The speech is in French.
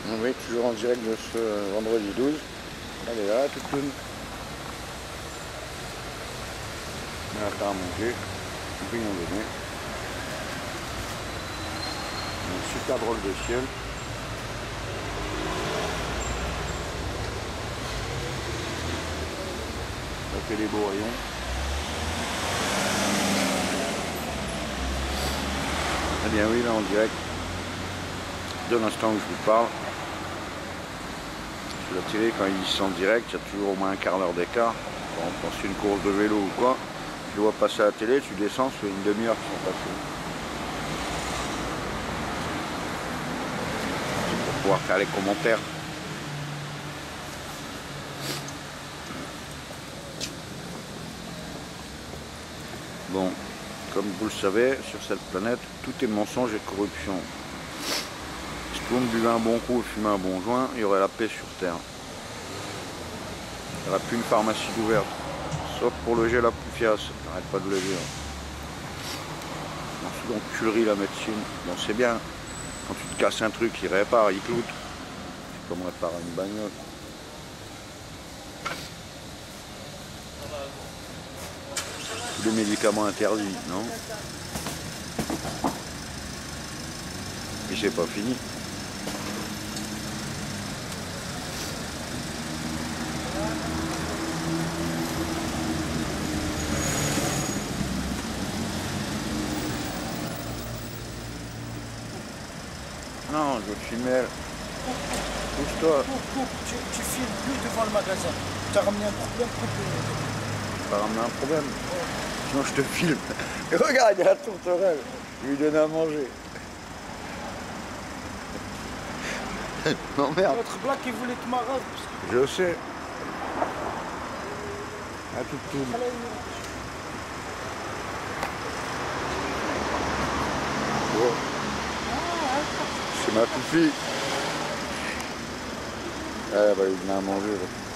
Oui, toujours en direct de ce vendredi 12. Elle est là, toute toune. On va faire à manger. Rien donné. Un super drôle de ciel. Ça fait des beaux rayons. Eh bien oui, là en direct. De l'instant où je vous parle. Sur la télé, quand ils sont en direct, il y a toujours au moins un quart d'heure d'écart. Quand on pense une course de vélo ou quoi, tu vois passer à la télé, tu descends, ça fait une demi-heure qu'ils sont passés. C'est pour pouvoir faire les commentaires. Bon, comme vous le savez, sur cette planète, tout est mensonge et corruption. Si tout le monde buvait un bon coup et fumait un bon joint, il y aurait la paix sur Terre. Il n'y aurait plus une pharmacie d'ouverte. Sauf pour loger la poufiasse, t'arrêtes pas de le dire. Dans ce tuerie la médecine, bon c'est bien. Quand tu te casses un truc, il répare, il cloute. C'est comme réparer une bagnole. Tous les médicaments interdits, non? Et c'est pas fini. Non, je veux te filmer. Pousse-toi. Tu filmes plus devant le magasin. Tu as ramené un problème, coupe. Tu vas ramener un problème. Sinon je te filme. Et regarde, il y a la tourterelle. Je lui donne à manger. Non merde. Notre blague qui voulait te marrer. Je sais. À tout. Oh. C'est ma poupie. Elle va lui donner à manger. Là.